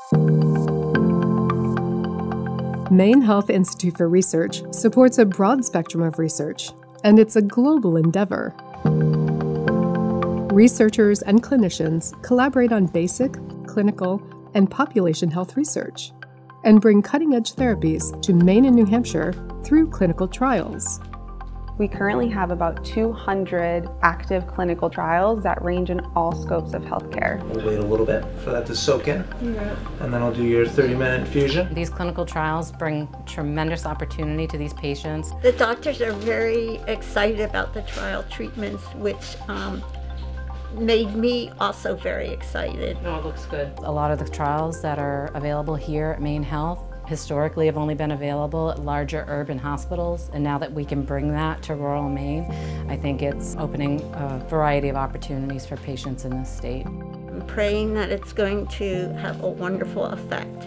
MaineHealth Institute for Research supports a broad spectrum of research, and it's a global endeavor. Researchers and clinicians collaborate on basic, clinical, and population health research, and bring cutting-edge therapies to Maine and New Hampshire through clinical trials. We currently have about 200 active clinical trials that range in all scopes of healthcare. We'll wait a little bit for that to soak in, and then I'll do your 30-minute infusion. These clinical trials bring tremendous opportunity to these patients. The doctors are very excited about the trial treatments, which made me also very excited. No, it looks good. A lot of the trials that are available here at MaineHealth historically have only been available at larger urban hospitals, and now that we can bring that to rural Maine, I think it's opening a variety of opportunities for patients in this state. I'm praying that it's going to have a wonderful effect.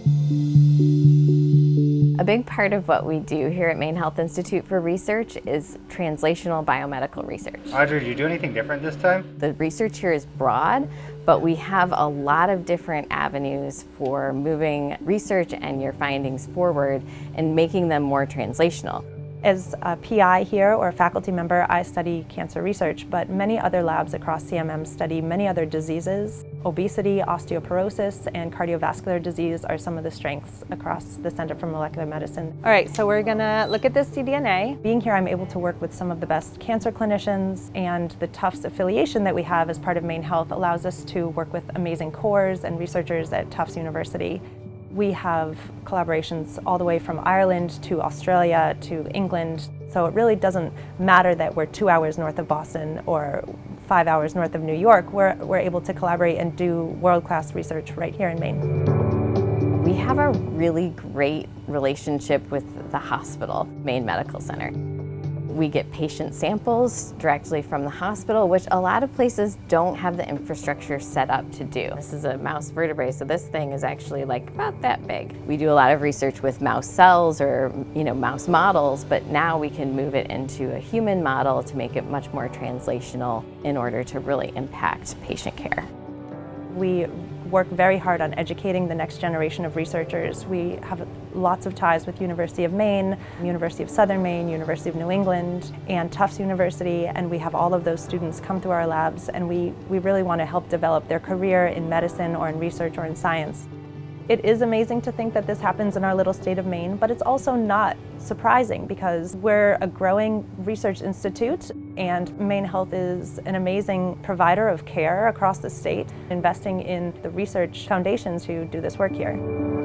A big part of what we do here at MaineHealth Institute for Research is translational biomedical research. Audrey, did you do anything different this time? The research here is broad, but we have a lot of different avenues for moving research and your findings forward and making them more translational. As a PI here or a faculty member, I study cancer research, but many other labs across CMM study many other diseases. Obesity, osteoporosis, and cardiovascular disease are some of the strengths across the Center for Molecular Medicine. All right, so we're gonna look at this cDNA. Being here, I'm able to work with some of the best cancer clinicians, and the Tufts affiliation that we have as part of MaineHealth allows us to work with amazing cores and researchers at Tufts University. We have collaborations all the way from Ireland to Australia to England, so it really doesn't matter that we're 2 hours north of Boston or 5 hours north of New York. We're able to collaborate and do world-class research right here in Maine. We have a really great relationship with the hospital, Maine Medical Center. We get patient samples directly from the hospital, which a lot of places don't have the infrastructure set up to do. This is a mouse vertebrae, so this thing is actually like about that big. We do a lot of research with mouse cells or mouse models, but now we can move it into a human model to make it much more translational in order to really impact patient care. We work very hard on educating the next generation of researchers. We have lots of ties with University of Maine, University of Southern Maine, University of New England, and Tufts University, and we have all of those students come through our labs, and we really want to help develop their career in medicine or in research or in science. It is amazing to think that this happens in our little state of Maine, but it's also not surprising because we're a growing research institute, and MaineHealth is an amazing provider of care across the state, investing in the research foundations who do this work here.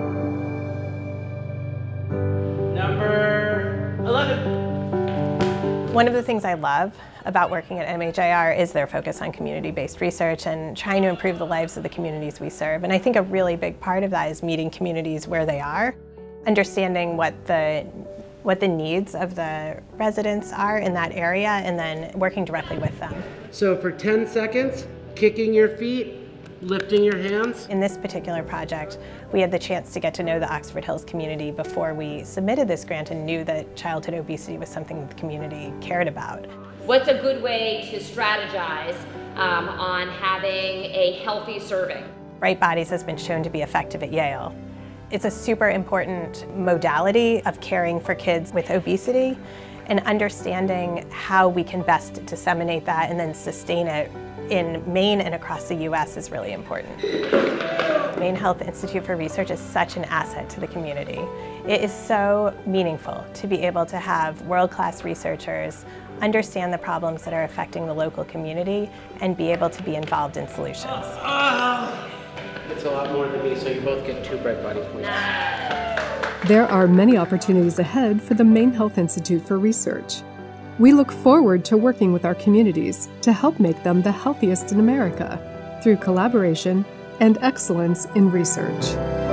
Number 11. One of the things I love about working at MHIR is their focus on community-based research and trying to improve the lives of the communities we serve. And I think a really big part of that is meeting communities where they are, understanding what the needs of the residents are in that area, and then working directly with them. So for 10 seconds, kicking your feet, lifting your hands. In this particular project, we had the chance to get to know the Oxford Hills community before we submitted this grant and knew that childhood obesity was something the community cared about. What's a good way to strategize on having a healthy serving? Right Bodies has been shown to be effective at Yale. It's a super important modality of caring for kids with obesity, and understanding how we can best disseminate that and then sustain it in Maine and across the U.S. is really important. MaineHealth Institute for Research is such an asset to the community. It is so meaningful to be able to have world-class researchers understand the problems that are affecting the local community and be able to be involved in solutions. It's a lot more than me, so you both get 2 Bright Body points. There are many opportunities ahead for the MaineHealth Institute for Research. We look forward to working with our communities to help make them the healthiest in America through collaboration and excellence in research.